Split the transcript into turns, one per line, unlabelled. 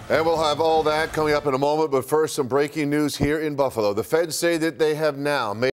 And we'll have all that coming up in a moment, but first, some breaking news here in Buffalo. The feds say that they have now made